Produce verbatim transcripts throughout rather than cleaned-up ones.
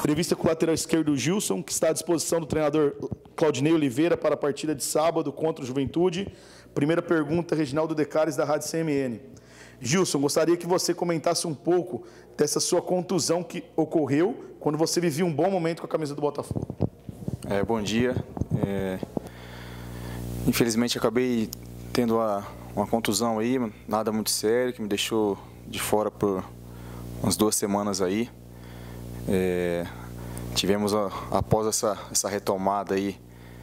Entrevista com o lateral esquerdo Gilson, que está à disposição do treinador Claudinei Oliveira para a partida de sábado contra o Juventude. Primeira pergunta, Reginaldo Decares, da Rádio C M N. Gilson, gostaria que você comentasse um pouco dessa sua contusão que ocorreu quando você vivia um bom momento com a camisa do Botafogo. É, bom dia. É... Infelizmente, acabei tendo uma, uma contusão aí, nada muito sério, que me deixou de fora por umas duas semanas aí. É... Tivemos, a, após essa, essa retomada aí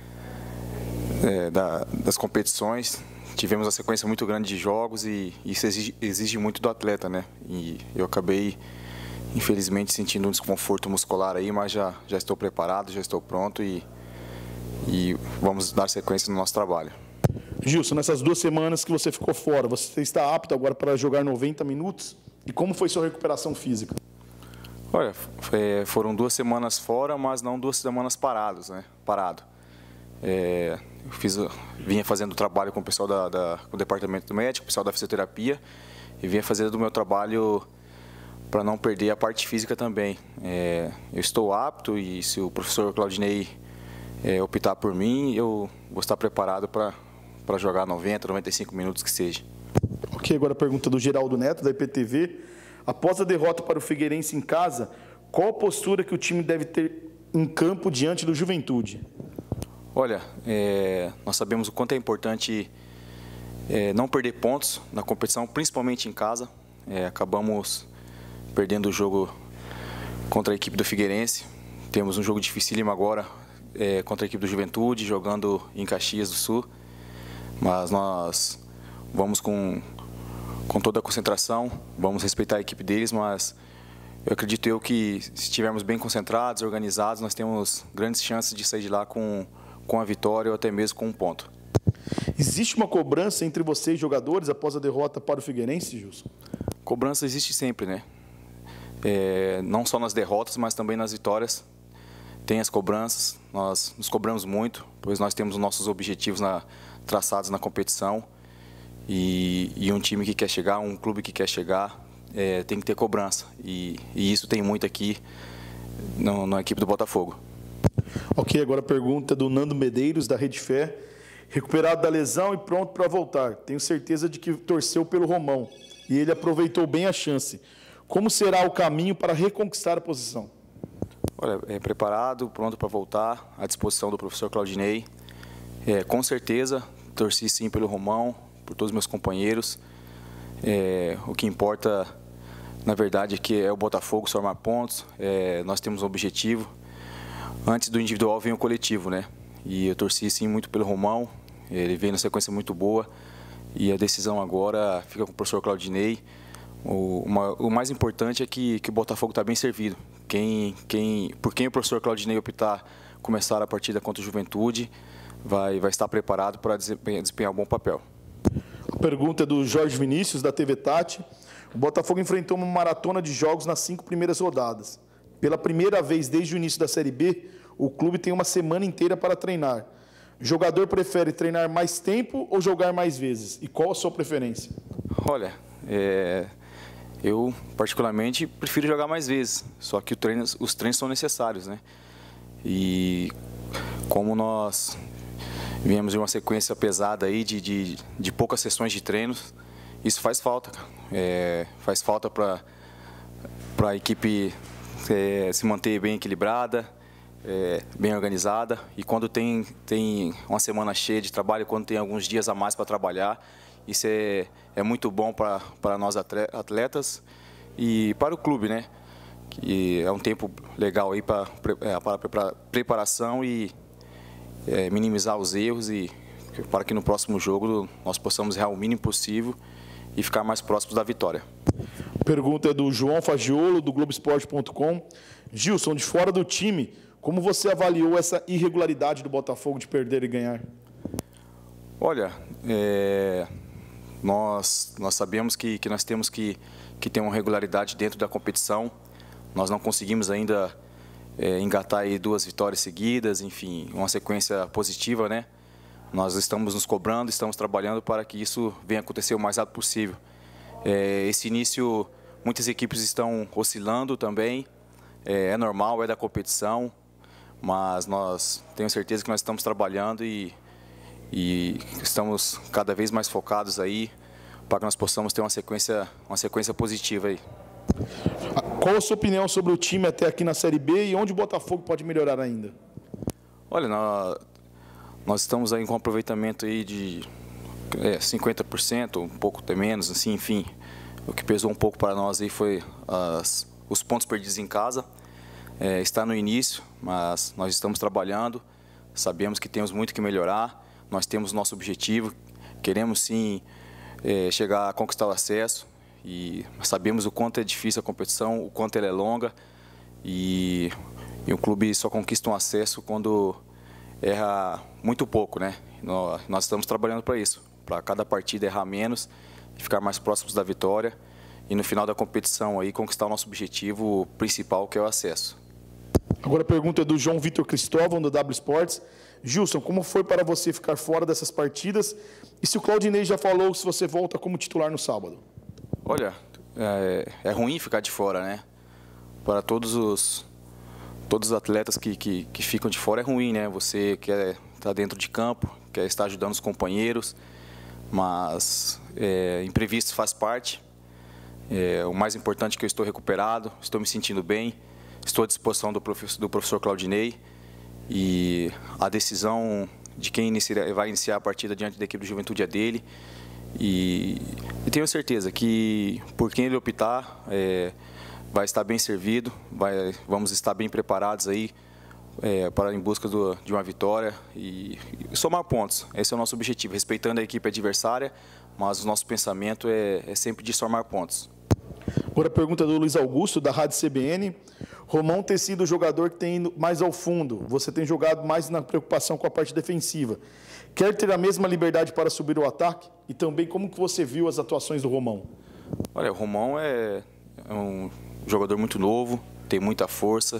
é, da, das competições, tivemos uma sequência muito grande de jogos e isso exige, exige muito do atleta, né? E eu acabei, infelizmente, sentindo um desconforto muscular aí, mas já, já estou preparado, já estou pronto e, e vamos dar sequência no nosso trabalho. Gilson, nessas duas semanas que você ficou fora, você está apto agora para jogar noventa minutos? E como foi sua recuperação física? Olha, é, foram duas semanas fora, mas não duas semanas parados, né? Parado. É, eu fiz, vinha fazendo trabalho com o pessoal da, da, com o departamento médico, o pessoal da fisioterapia, e vinha fazendo do meu trabalho para não perder a parte física também. É, eu estou apto e se o professor Claudinei é, optar por mim, eu vou estar preparado para para jogar noventa, noventa e cinco minutos que seja. Ok, agora a pergunta do Geraldo Neto, da I P T V. Após a derrota para o Figueirense em casa, qual a postura que o time deve ter em campo diante do Juventude? Olha, é, nós sabemos o quanto é importante é, não perder pontos na competição, principalmente em casa. É, acabamos perdendo o jogo contra a equipe do Figueirense. Temos um jogo dificílimo agora é, contra a equipe do Juventude, jogando em Caxias do Sul. Mas nós vamos com, com toda a concentração, vamos respeitar a equipe deles, mas eu acredito eu que se estivermos bem concentrados, organizados, nós temos grandes chances de sair de lá com com a vitória ou até mesmo com um ponto. Existe uma cobrança entre vocês, jogadores, após a derrota para o Figueirense, Gilson? Cobrança existe sempre, né? É, não só nas derrotas, mas também nas vitórias. Tem as cobranças, nós nos cobramos muito, pois nós temos os nossos objetivos na, traçados na competição. E, e um time que quer chegar, um clube que quer chegar, é, tem que ter cobrança. E, e isso tem muito aqui no, na equipe do Botafogo. Ok, agora a pergunta do Nando Medeiros, da Rede Fé. Recuperado da lesão e pronto para voltar. Tenho certeza de que torceu pelo Romão e ele aproveitou bem a chance. Como será o caminho para reconquistar a posição? Olha, é preparado, pronto para voltar, à disposição do professor Claudinei. É, com certeza, torci sim pelo Romão, por todos os meus companheiros. É, o que importa, na verdade, é que é o Botafogo somar pontos. É, nós temos um objetivo. Antes do individual vem o coletivo, né? E eu torci sim muito pelo Romão, ele veio na sequência muito boa e a decisão agora fica com o professor Claudinei. O, uma, o mais importante é que, que o Botafogo está bem servido. Quem, quem, por quem o professor Claudinei optar começar a partida contra o Juventude, vai, vai estar preparado para desempenhar, desempenhar um bom papel. A pergunta é do Jorge Vinícius, da T V Tati. O Botafogo enfrentou uma maratona de jogos nas cinco primeiras rodadas. Pela primeira vez desde o início da Série B, o clube tem uma semana inteira para treinar. O jogador prefere treinar mais tempo ou jogar mais vezes? E qual a sua preferência? Olha, é, eu particularmente prefiro jogar mais vezes, só que o treino, os treinos são necessários, né? E como nós viemos de uma sequência pesada aí de, de, de poucas sessões de treinos, isso faz falta, é, faz falta para para a equipe é, se manter bem equilibrada, é, bem organizada, e quando tem, tem uma semana cheia de trabalho, quando tem alguns dias a mais para trabalhar, isso é, é muito bom para, para nós atletas e para o clube, né? Que é um tempo legal aí para, para, para preparação e é, minimizar os erros e para que no próximo jogo nós possamos errar o mínimo possível e ficar mais próximos da vitória. Pergunta é do João Fagiolo, do Globo Esporte ponto com. Gilson, de fora do time, como você avaliou essa irregularidade do Botafogo de perder e ganhar? Olha, é, nós, nós sabemos que, que nós temos que, que ter uma regularidade dentro da competição. Nós não conseguimos ainda é, engatar aí duas vitórias seguidas, enfim, uma sequência positiva, né? Nós estamos nos cobrando, estamos trabalhando para que isso venha acontecer o mais rápido possível. É, esse início, muitas equipes estão oscilando também. é, é normal, é da competição, mas nós tenho certeza que nós estamos trabalhando e, e estamos cada vez mais focados aí para que nós possamos ter uma sequência, uma sequência positiva aí. Qual a sua opinião sobre o time até aqui na Série B e onde o Botafogo pode melhorar ainda? Olha, nós, nós estamos aí com um aproveitamento aí de é, cinquenta por cento, um pouco até menos, assim, enfim. O que pesou um pouco para nós aí foi as, os pontos perdidos em casa. É, está no início, mas nós estamos trabalhando, sabemos que temos muito que melhorar, nós temos nosso objetivo, queremos sim é, chegar a conquistar o acesso e sabemos o quanto é difícil a competição, o quanto ela é longa e, e o clube só conquista um acesso quando erra muito pouco, né? Nós, nós estamos trabalhando para isso, para cada partida errar menos e ficar mais próximos da vitória e no final da competição aí conquistar o nosso objetivo principal, que é o acesso. Agora a pergunta é do João Vitor Cristóvão, do W Sports. Gilson, como foi para você ficar fora dessas partidas? E se o Claudinei já falou se você volta como titular no sábado? Olha, é, é ruim ficar de fora, né? Para todos os, todos os atletas que, que, que ficam de fora é ruim, né? Você quer estar dentro de campo, quer estar ajudando os companheiros, mas é, imprevisto faz parte. É, o mais importante é que eu estou recuperado, estou me sentindo bem. Estou à disposição do professor, do professor Claudinei e a decisão de quem inicia, vai iniciar a partida diante da equipe do Juventude é dele. E, e tenho certeza que por quem ele optar, é, vai estar bem servido, vai, vamos estar bem preparados aí é, para em busca do, de uma vitória e, e somar pontos. Esse é o nosso objetivo, respeitando a equipe adversária, mas o nosso pensamento é, é sempre de somar pontos. Agora a pergunta do Luiz Augusto, da Rádio C B N. Romão tem sido o jogador que tem ido mais ao fundo. Você tem jogado mais na preocupação com a parte defensiva. Quer ter a mesma liberdade para subir o ataque? E também como que você viu as atuações do Romão? Olha, o Romão é, é um jogador muito novo, tem muita força,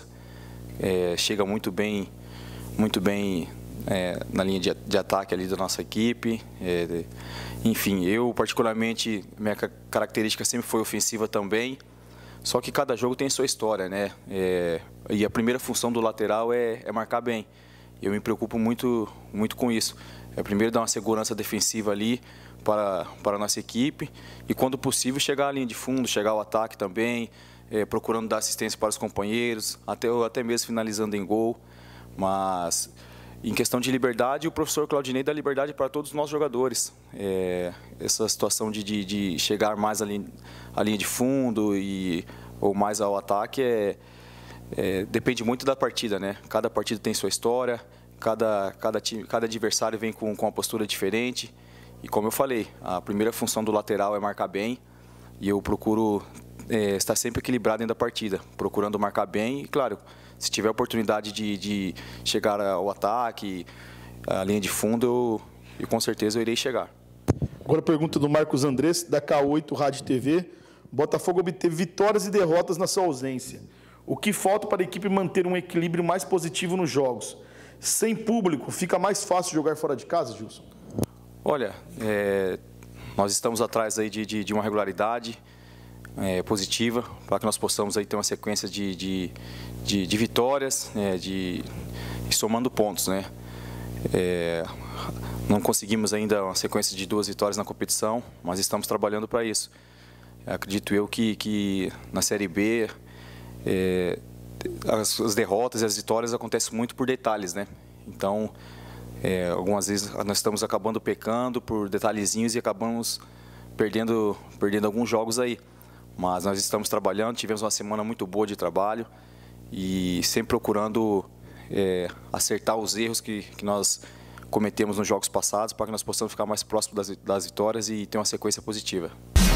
é, chega muito bem, muito bem é, na linha de, de ataque ali da nossa equipe. É, enfim, eu particularmente, minha característica sempre foi ofensiva também. Só que cada jogo tem sua história, né? É, e a primeira função do lateral é, é marcar bem. Eu me preocupo muito, muito com isso. É primeiro dar uma segurança defensiva ali para, para a nossa equipe e, quando possível, chegar à linha de fundo, chegar ao ataque também, é, procurando dar assistência para os companheiros, até, até mesmo finalizando em gol. Mas, em questão de liberdade, o professor Claudinei dá liberdade para todos os nossos jogadores. É, essa situação de, de, de chegar mais ali à linha de fundo e, ou mais ao ataque é, é, depende muito da partida, né? Cada partida tem sua história, cada, cada, time, cada adversário vem com, com uma postura diferente. E como eu falei, a primeira função do lateral é marcar bem e eu procuro é, estar sempre equilibrado dentro da partida, procurando marcar bem e, claro, se tiver oportunidade de, de chegar ao ataque, à linha de fundo, eu, eu com certeza eu irei chegar. Agora a pergunta do Marcos Andrés, da K oito Rádio T V. Botafogo obteve vitórias e derrotas na sua ausência. O que falta para a equipe manter um equilíbrio mais positivo nos jogos? Sem público, fica mais fácil jogar fora de casa, Gilson? Olha, é, nós estamos atrás aí de, de, de uma regularidade é, positiva para que nós possamos aí ter uma sequência de, de, de, de vitórias, é, de, de somando pontos, né? É, não conseguimos ainda uma sequência de duas vitórias na competição, mas estamos trabalhando para isso. Acredito eu que, que na Série B é, as, as derrotas e as vitórias acontecem muito por detalhes, né? Então, é, algumas vezes nós estamos acabando pecando por detalhezinhos e acabamos perdendo, perdendo alguns jogos aí. Mas nós estamos trabalhando, tivemos uma semana muito boa de trabalho e sempre procurando é, acertar os erros que, que nós cometemos nos jogos passados para que nós possamos ficar mais próximos das, das vitórias e ter uma sequência positiva.